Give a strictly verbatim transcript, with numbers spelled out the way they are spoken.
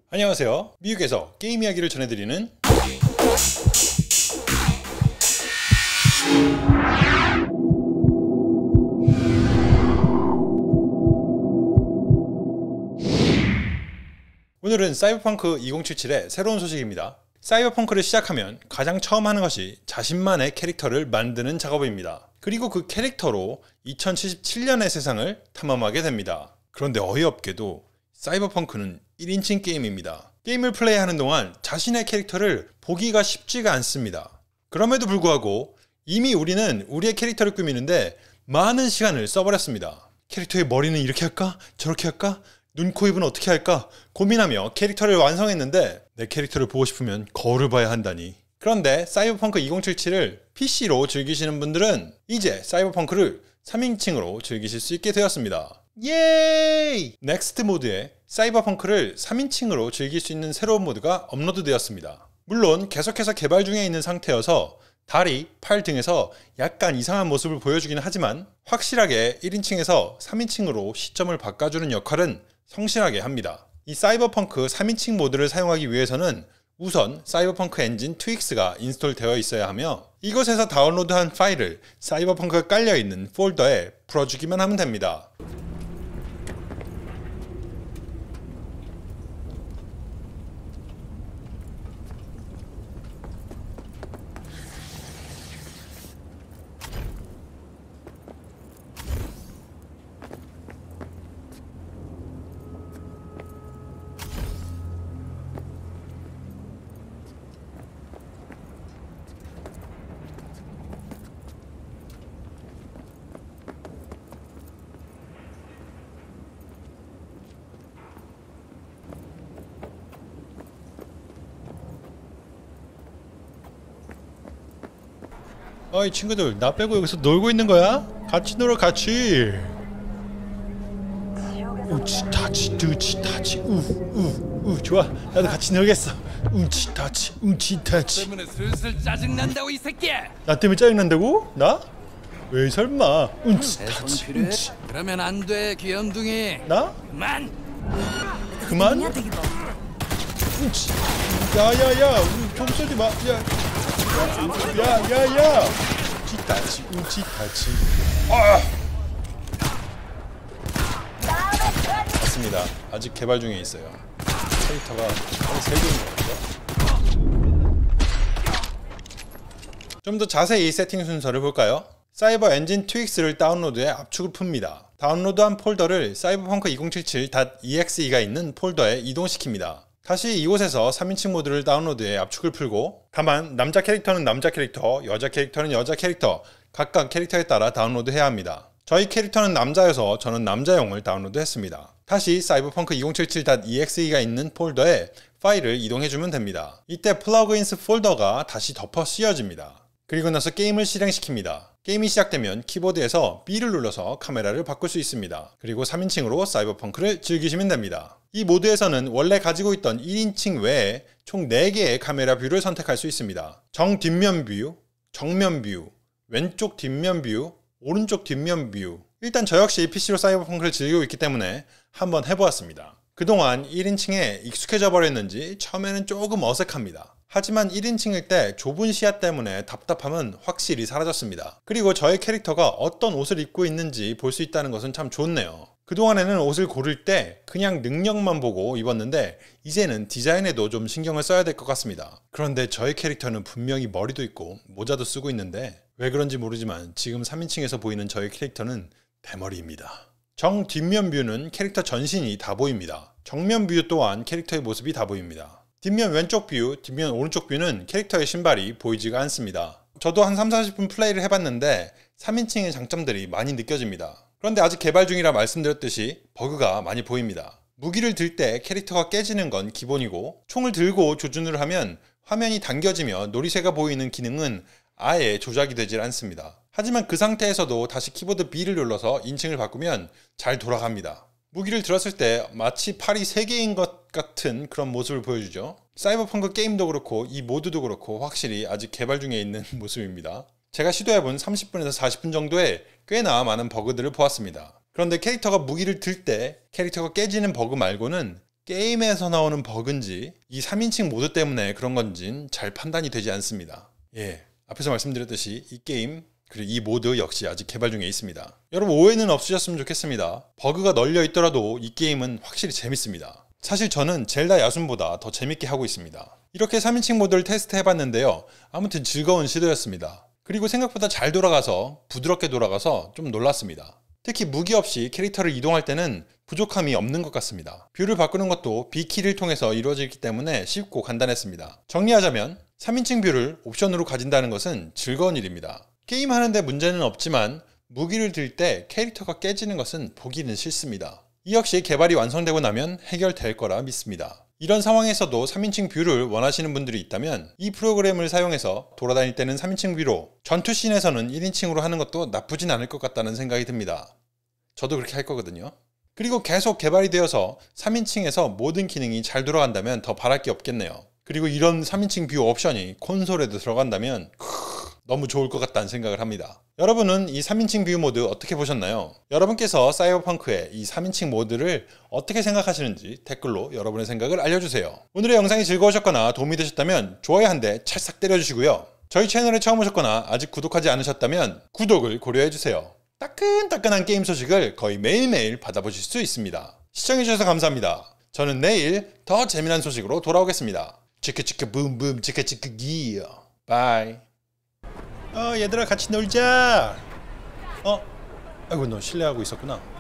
안녕하세요. 미국에서 게임 이야기를 전해드리는 오늘은 사이버펑크 이천칠십칠의 새로운 소식입니다. 사이버펑크를 시작하면 가장 처음 하는 것이 자신만의 캐릭터를 만드는 작업입니다. 그리고 그 캐릭터로 이천칠십칠 년의 세상을 탐험하게 됩니다. 그런데 어이없게도 사이버펑크는 일 인칭 게임입니다. 게임을 플레이하는 동안 자신의 캐릭터를 보기가 쉽지가 않습니다. 그럼에도 불구하고 이미 우리는 우리의 캐릭터를 꾸미는데 많은 시간을 써버렸습니다. 캐릭터의 머리는 이렇게 할까? 저렇게 할까? 눈, 코, 입은 어떻게 할까? 고민하며 캐릭터를 완성했는데 내 캐릭터를 보고 싶으면 거울을 봐야 한다니. 그런데 사이버펑크 이천칠십칠을 피씨로 즐기시는 분들은 이제 사이버펑크를 삼 인칭으로 즐기실 수 있게 되었습니다. 예이! 넥스트 모드에 사이버펑크를 삼 인칭으로 즐길 수 있는 새로운 모드가 업로드 되었습니다. 물론 계속해서 개발 중에 있는 상태여서 다리, 팔 등에서 약간 이상한 모습을 보여주긴 하지만 확실하게 일 인칭에서 삼 인칭으로 시점을 바꿔주는 역할은 성실하게 합니다. 이 사이버펑크 삼 인칭 모드를 사용하기 위해서는 우선 사이버펑크 엔진 트윅스가 인스톨 되어 있어야 하며 이곳에서 다운로드한 파일을 사이버펑크가 깔려있는 폴더에 풀어주기만 하면 됩니다. 어이 친구들, 나 빼고 여기서 놀고 있는 거야? 같이 놀아 같이. 우치 타치 두치 타치 우우우 좋아, 나도 같이 놀겠어. 우치 타치 우치 타치. 때문에 슬슬 짜증난다고 이 새끼야. 나 때문에 짜증난다고? 나? 왜 설마. 우치 타치 우치. 그러면 안 돼 귀염둥이. 나? 그만. 그만? 우치. 야야야, 좀 쏘지 마. 야. 야야야! 우치타치 우치타치. 아! 맞습니다. 아직 개발 중에 있어요. 캐릭터가 한 세 개인 것 같죠? 좀 더 자세히 세팅 순서를 볼까요? 사이버 엔진 트윅스를 다운로드해 압축을 풉니다. 다운로드한 폴더를 사이버펑크 이천칠십칠 닷 이엑스이가 있는 폴더에 이동시킵니다. 다시 이곳에서 삼 인칭 모드를 다운로드해 압축을 풀고, 다만 남자 캐릭터는 남자 캐릭터, 여자 캐릭터는 여자 캐릭터 각각 캐릭터에 따라 다운로드해야 합니다. 저희 캐릭터는 남자여서 저는 남자용을 다운로드했습니다. 다시 사이버펑크 이천칠십칠 닷 이엑스이가 있는 폴더에 파일을 이동해주면 됩니다. 이때 플러그인스 폴더가 다시 덮어 씌워집니다. 그리고 나서 게임을 실행시킵니다. 게임이 시작되면 키보드에서 B를 눌러서 카메라를 바꿀 수 있습니다. 그리고 삼 인칭으로 사이버펑크를 즐기시면 됩니다. 이 모드에서는 원래 가지고 있던 일 인칭 외에 총 네 개의 카메라 뷰를 선택할 수 있습니다. 정 뒷면 뷰, 정면 뷰, 왼쪽 뒷면 뷰, 오른쪽 뒷면 뷰. 일단 저 역시 피씨로 사이버펑크를 즐기고 있기 때문에 한번 해보았습니다. 그동안 일 인칭에 익숙해져 버렸는지 처음에는 조금 어색합니다. 하지만 일 인칭일 때 좁은 시야 때문에 답답함은 확실히 사라졌습니다. 그리고 저의 캐릭터가 어떤 옷을 입고 있는지 볼 수 있다는 것은 참 좋네요. 그동안에는 옷을 고를 때 그냥 능력만 보고 입었는데 이제는 디자인에도 좀 신경을 써야 될 것 같습니다. 그런데 저의 캐릭터는 분명히 머리도 있고 모자도 쓰고 있는데 왜 그런지 모르지만 지금 삼 인칭에서 보이는 저의 캐릭터는 대머리입니다. 정 뒷면 뷰는 캐릭터 전신이 다 보입니다. 정면 뷰 또한 캐릭터의 모습이 다 보입니다. 뒷면 왼쪽 뷰, 뒷면 오른쪽 뷰는 캐릭터의 신발이 보이지가 않습니다. 저도 한 삼, 사십 분 플레이를 해봤는데 삼 인칭의 장점들이 많이 느껴집니다. 그런데 아직 개발 중이라 말씀드렸듯이 버그가 많이 보입니다. 무기를 들 때 캐릭터가 깨지는 건 기본이고, 총을 들고 조준을 하면 화면이 당겨지며 놀이새가 보이는 기능은 아예 조작이 되질 않습니다. 하지만 그 상태에서도 다시 키보드 B를 눌러서 인칭을 바꾸면 잘 돌아갑니다. 무기를 들었을 때 마치 팔이 세 개인 것 같은 그런 모습을 보여주죠. 사이버펑크 게임도 그렇고 이 모드도 그렇고 확실히 아직 개발 중에 있는 모습입니다. 제가 시도해본 삼십 분에서 사십 분 정도에 꽤나 많은 버그들을 보았습니다. 그런데 캐릭터가 무기를 들 때 캐릭터가 깨지는 버그 말고는 게임에서 나오는 버그인지 이 삼인칭 모드 때문에 그런 건진 잘 판단이 되지 않습니다. 예, 앞에서 말씀드렸듯이 이 게임 그리고 이 모드 역시 아직 개발 중에 있습니다. 여러분 오해는 없으셨으면 좋겠습니다. 버그가 널려 있더라도 이 게임은 확실히 재밌습니다. 사실 저는 젤다 야숨보다 더 재밌게 하고 있습니다. 이렇게 삼인칭 모드를 테스트 해봤는데요. 아무튼 즐거운 시도였습니다. 그리고 생각보다 잘 돌아가서 부드럽게 돌아가서 좀 놀랐습니다. 특히 무기 없이 캐릭터를 이동할 때는 부족함이 없는 것 같습니다. 뷰를 바꾸는 것도 B키를 통해서 이루어지기 때문에 쉽고 간단했습니다. 정리하자면 삼인칭 뷰를 옵션으로 가진다는 것은 즐거운 일입니다. 게임하는데 문제는 없지만 무기를 들 때 캐릭터가 깨지는 것은 보기는 싫습니다. 이 역시 개발이 완성되고 나면 해결될 거라 믿습니다. 이런 상황에서도 삼인칭 뷰를 원하시는 분들이 있다면 이 프로그램을 사용해서 돌아다닐 때는 삼인칭 뷰로, 전투씬에서는 일인칭으로 하는 것도 나쁘진 않을 것 같다는 생각이 듭니다. 저도 그렇게 할 거거든요. 그리고 계속 개발이 되어서 삼인칭에서 모든 기능이 잘 돌아간다면 더 바랄 게 없겠네요. 그리고 이런 삼인칭 뷰 옵션이 콘솔에도 들어간다면 너무 좋을 것 같다는 생각을 합니다. 여러분은 이 삼인칭 뷰 모드 어떻게 보셨나요? 여러분께서 사이버펑크의 이 삼인칭 모드를 어떻게 생각하시는지 댓글로 여러분의 생각을 알려주세요. 오늘의 영상이 즐거우셨거나 도움이 되셨다면 좋아요 한 대 찰싹 때려주시고요. 저희 채널에 처음 오셨거나 아직 구독하지 않으셨다면 구독을 고려해주세요. 따끈따끈한 게임 소식을 거의 매일매일 받아보실 수 있습니다. 시청해주셔서 감사합니다. 저는 내일 더 재미난 소식으로 돌아오겠습니다. 치크치크 붐붐 치크치크 기어 바이. 어 얘들아 같이 놀자. 어? 아이고 너 실례하고 있었구나.